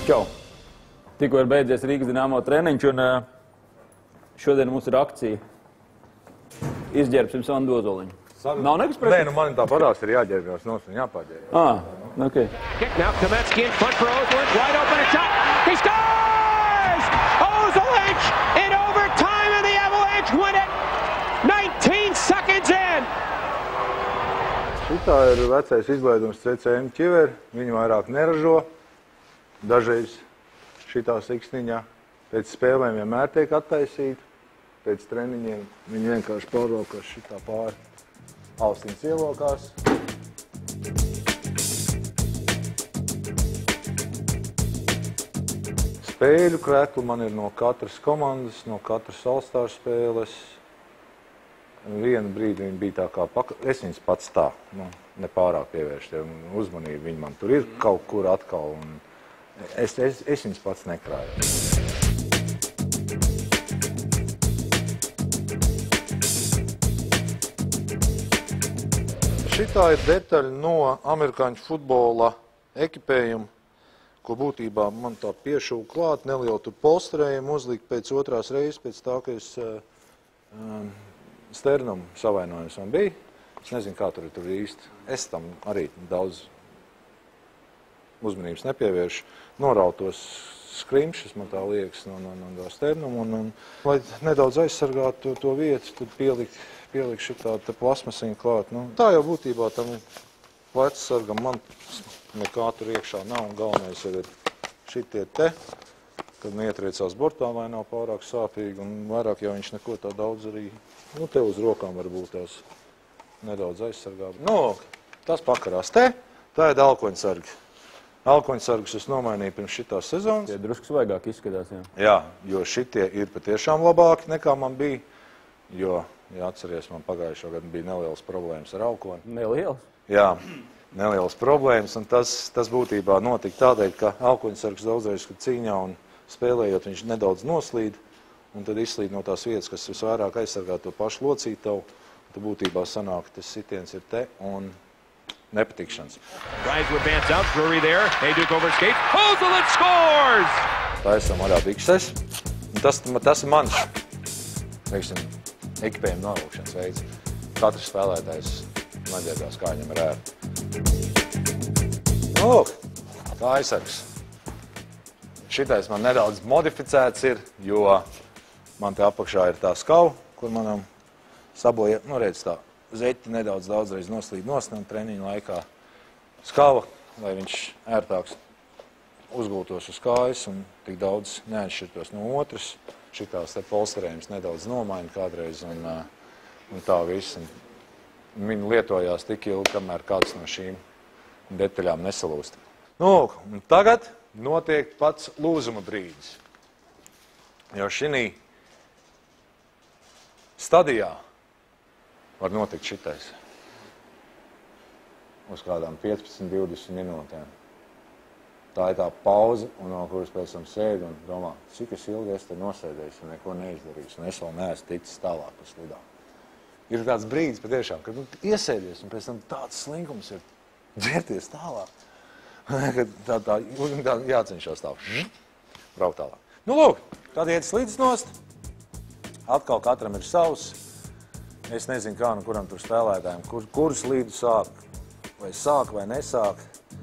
Čau! Tikko ir beidzies Rīgas Dinamo treniņš, un šodien mums ir akcija. Izģērbsim Sandu Ozoliņu. Nav nekas pretī? Nē, nu man tā parās ir jāģērbjās nos un jāpāģērbjās. Ok. Kick now, Kamensky in front for Ozoliņš, wide open at top. He scores! Ozoliņš in overtime and the Avalanche win it 19 seconds in! Šitā ir vecais izlaidums CCM ķiveri. Viņu vairāk neražo. Dažreiz šitā siksniņā pēc spēlēm vienmēr tiek attaisīta. Pēc treniņiem viņi vienkārši pārvalkās šitā pāri. Austiņas ielokās. Spēļu krekli man ir no katras komandas, no katras All-Star spēles. Vienu brīdi viņi bija tā kā es viņus pats tā, nepārāk pievēršu uzmanību. Viņi man tur ir kaut kur atkal un es viņus pats nekrāju. Šitā ir detaļa no amerikāņu futbola ekipējuma, ko būtībā man tā piešūva klāt, nelielu tur polsterējumu uzlikt pēc otrās reizes, pēc tā, ka es sternumu savainojums man bija. Es nezinu, kā tur īsti. Es tam arī daudz uzmanības nepievēršu. Norautos skrimšas, man tā liekas, no sternumu. Lai nedaudz aizsargātu to vietu, tad pieliku šitā plasmasiņu klāt. Tā jau būtībā tam plecsargam man nekā tur iekšā nav. Un galvenais ir šitie te, kad ietriecās bortā, vai nav pārāk sāpīgi. Un vairāk jau viņš neko tā daudz arī, te uz rokām varbūt tās nedaudz aizsargā. Tas pakarās te, tā ir alkoņsargi. Alkoņsargus es nomainīju pirms šitās sezonas. Tie drusku svaigāk izskatās, jā. Jā, jo šitie ir patiešām labāki nekā man bija. Jo, ja atceries, man pagājušo gadu bija nelielas problēmas ar alkoni. Nelielas? Jā, nelielas problēmas. Un tas būtībā notika tādēļ, ka alkoņsargs daudzreiz, kad cīņā un spēlējot, viņš nedaudz noslīd. Un tad izslīd no tās vietas, kas visvairāk aizsargā to pašu locītavu. Tad būtībā sanāk, tas sitiens ir te un nepatikšanas. Rise to advance out, Drury there. Hejduk over skates. Ozoliņš scores! Tā esam arā bikses. Tas ir mans, teiksim, ekipējuma novilkšanas veids. Katrs spēlētājs maģēdās, kā viņam ir ērti. Kā aizsargs. Šitais man nedaudz modificēts ir, jo man te apakšā ir tā skava, kur manam saboja, redz tā, zeķi nedaudz daudzreiz noslīd nosnam treniņu laikā. Skava, lai viņš ērtāks uzgultos uz kājas un tik daudz neatšķirtos no otras. Šitās te polsterējums nedaudz nomaina kādreiz un tā viss. Viņi lietojās tik ilgi, kamēr kāds no šīm detaļām nesalūst. Un tagad notiek pats lūzuma brīdis. Jo šī stadijā var notikt šitais. Uz kādām 15-20 minūtēm. Tā ir tā pauze, no kuras pēc tam sēdi un domā, cik es ilgi es te nosēdējusi un neko neizdarījusi, un es vēl neesmu ticis tālāk uz slidām. Ir tāds brīdis patiešām, kad iesēdies un pēc tam tāds slinkums ir dzērties tālāk. Tā jācenšās tā, braukt tālāk. Lūk, kad iet slīdus nost, atkal katram ir savs. Es nezinu, kā no kuram tur spēlētājiem, kurus līdu sāk, vai nesāk.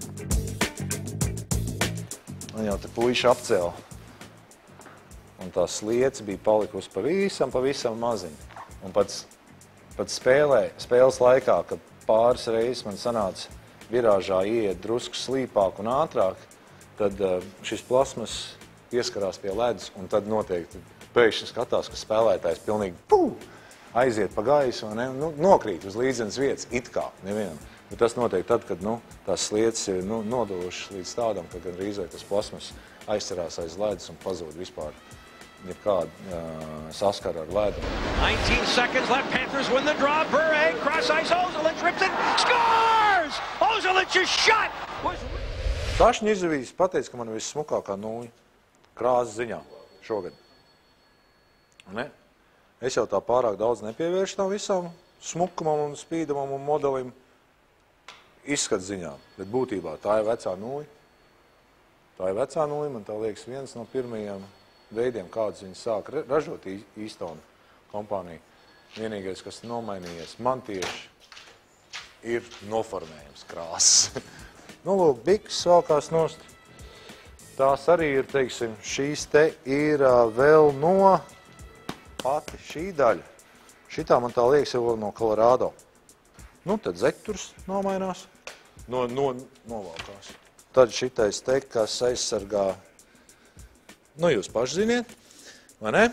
Un jau te puiši apcēla. Un tā sliece bija palikusi pavisam maziņa. Un pats spēles laikā, kad pāris reizes man sanāca virāžā ieiet drusku slīpāk un ātrāk, tad šis plasmas pieskarās pie ledus, un tad noteikti pēkšņi skatās, ka spēlētājs pilnīgi aiziet pa gaisu un nokrīt uz līdzenas vietas, it kā nevienam. Bet tas notiek tad, kad tās slieces ir nodulušas līdz tādam, ka gandrīz tas plasmas aizcerās aiz ledus un pazūd vispār jebkāda saskara ar ledu. 19 seconds left, Panthers win the draw. Bure, cross ice, Ozoliņš rips it, scores! Ozoliņš shot! Sašņi Irzavīs pateica, ka man ir vissmukākā nūja krāzes ziņā šogad. Ne? Es jau tā pārāk daudz nepievēršu tam visam smukumam un spīdamam un modelim izskats ziņā, bet būtībā tā ir vecā nūja. Tā ir vecā nulli, man tā liekas viens no pirmajiem veidiem, kādus viņi sāk ražot Easton kompāniju. Vienīgais, kas nomainījies, man tieši ir noformējums krāsas. Nu, lūk, biks sākās nost. Tās arī ir, teiksim, šīs te ir vēl no pati šī daļa. Šitā man tā liekas jau no Colorado. Nu, tad zekturs nomainās, novalkās. Tad šitais te, kas aizsargā, nu, jūs paši ziniet, vai ne?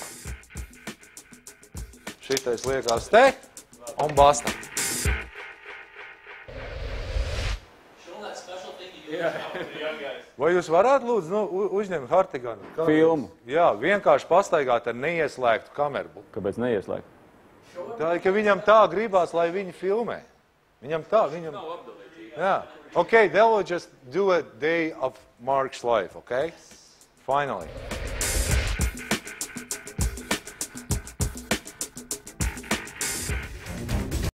Šitais liekās te un basta. Vai jūs varētu, lūdzu, uzņemt Hartiganu? Filmu. Jā, vienkārši pastaigāt ar neieslēgtu kameru. Kāpēc neieslēgt? Tā ir, ka viņam tā gribās, lai viņi filmē. Viņam tā, viņam... Jā. Okay, they will just do a day of Mark's life, okay? Finally.